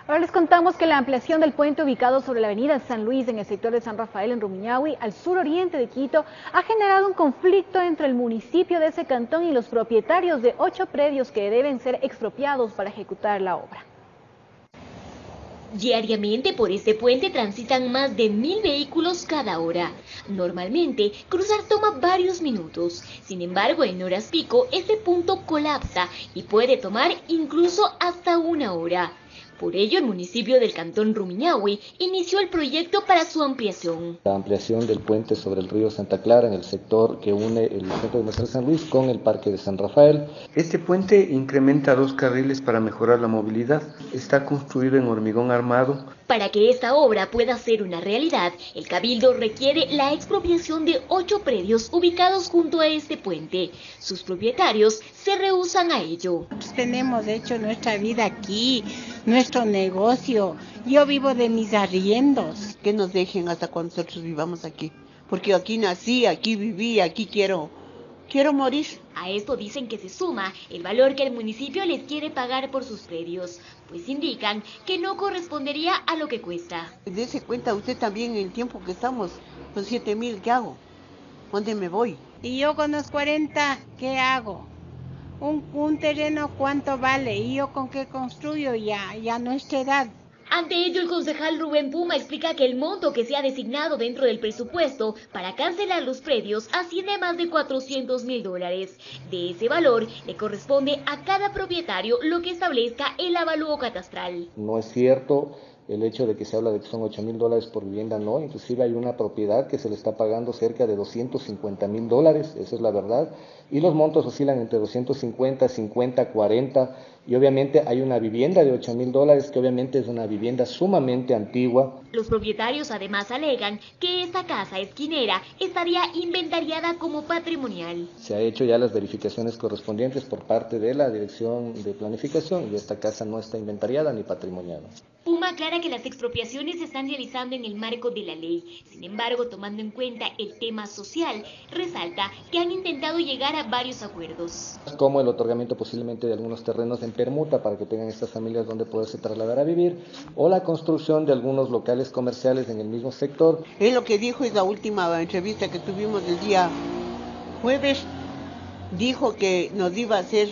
Ahora les contamos que la ampliación del puente ubicado sobre la avenida San Luis en el sector de San Rafael en Rumiñahui, al suroriente de Quito, ha generado un conflicto entre el municipio de ese cantón y los propietarios de 8 predios que deben ser expropiados para ejecutar la obra. Diariamente por este puente transitan más de 1000 vehículos cada hora. Normalmente, cruzar toma varios minutos. Sin embargo, en horas pico, este punto colapsa y puede tomar incluso hasta 1 hora. Por ello, el municipio del cantón Rumiñahui inició el proyecto para su ampliación. La ampliación del puente sobre el río Santa Clara en el sector que une el centro comercial San Luis con el parque de San Rafael. Este puente incrementa 2 carriles para mejorar la movilidad. Está construido en hormigón armado. Para que esta obra pueda ser una realidad, el Cabildo requiere la expropiación de 8 predios ubicados junto a este puente. Sus propietarios se rehúsan a ello. Tenemos hecho nuestra vida aquí, nuestro negocio. Yo vivo de mis arriendos. Que nos dejen hasta cuando nosotros vivamos aquí. Porque aquí nací, aquí viví, aquí quiero morir. A esto dicen que se suma el valor que el municipio les quiere pagar por sus predios, pues indican que no correspondería a lo que cuesta. Dese cuenta usted también el tiempo que estamos, con 7,000, ¿qué hago? ¿Dónde me voy? Y yo con los 40, ¿qué hago? Un terreno, ¿cuánto vale? ¿Y yo con qué construyo ya a nuestra edad? Ante ello, el concejal Rubén Puma explica que el monto que se ha designado dentro del presupuesto para cancelar los predios asciende a más de $400,000. De ese valor, le corresponde a cada propietario lo que establezca el avalúo catastral. No es cierto el hecho de que se habla de que son $8,000 por vivienda, no, inclusive hay una propiedad que se le está pagando cerca de $250,000, esa es la verdad, y los montos oscilan entre 250, 50, 40, y obviamente hay una vivienda de $8,000 que obviamente es una vivienda sumamente antigua. Los propietarios además alegan que esta casa esquinera estaría inventariada como patrimonial. Se ha hecho ya las verificaciones correspondientes por parte de la Dirección de Planificación y esta casa no está inventariada ni patrimoniada. Puma aclara que las expropiaciones se están realizando en el marco de la ley. Sin embargo, tomando en cuenta el tema social, resalta que han intentado llegar a varios acuerdos. Como el otorgamiento posiblemente de algunos terrenos en permuta para que tengan estas familias donde poderse trasladar a vivir, o la construcción de algunos locales comerciales en el mismo sector. Él lo que dijo en la última entrevista que tuvimos el día jueves, dijo que nos iba a hacer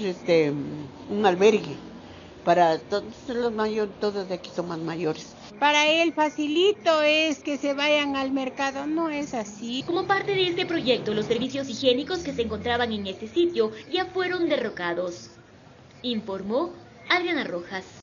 un albergue. Para todos los mayores, todos de aquí son más mayores. Para él facilito es que se vayan al mercado, no es así. Como parte de este proyecto, los servicios higiénicos que se encontraban en este sitio ya fueron derrocados, informó Adriana Rojas.